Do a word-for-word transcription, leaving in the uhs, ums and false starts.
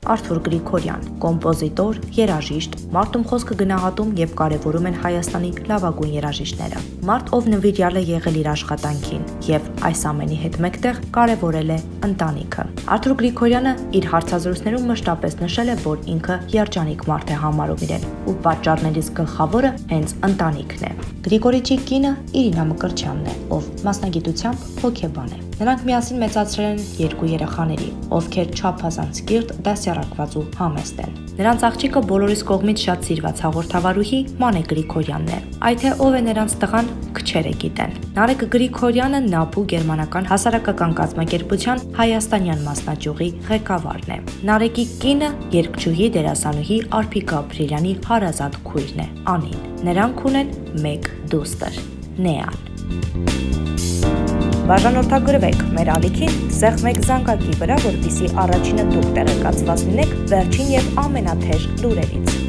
Արթուր Գրիգորյան, կոմպոզիտոր, երաժիշտ, մարդում խոսքը գնահատում եւ կարեւորում են Հայաստանի լավագույն երաժիշտները։ Մարդ, ով նվիրյալ է եղել իր աշխատանքին եւ այս ամենի հետ մեկտեղ կարեւորել է ընտանիքը։ Արթուր Գրիգորյանը իր հարցազրույցներում մշտապես նշել է, որ ինքը երջանիկ մարդ է համարում իրեն, ու պատճառներից գլխավորը հենց ընտանիքն է։ Գրիգորիչի կինը Իրինա Մկրտչյանն է, ով մասնագիտությամբ հոգեբան է։ Նրանք միասին մեծացրել են երկու երեխաների, ովքեր չափազանց կիրթ, դասյարակված ու համեստ են։ Նրանց աղջիկը բոլորիս կողմից շատ սիրված հաղորդավարուհի Մանե Գրիգորյանն է։ Այդ թե ով է նրանց տղան, քչերը գիտեն։ Նարեկ Գրիգորյանը ՆԱԲՈՒ գերմանական հասարակական կազմակերպության հայաստանյան մասնաճյուղի ղեկավարն է։ Նարեկի կինը երգչուհի դերասանուհի Արփիկ Գաբրիելյանի հարազատ քույրն է, Անին։ Նրանք ունեն մեկ դուստր՝ Նեան։ Բաժանորդագրվեք մեր ալիքին սեղ մեկ զանգակի վրա, որպեսզի առաջինը դուք տեղեկացված լինեք վերջին եւ ամենաթեժ լուրերից։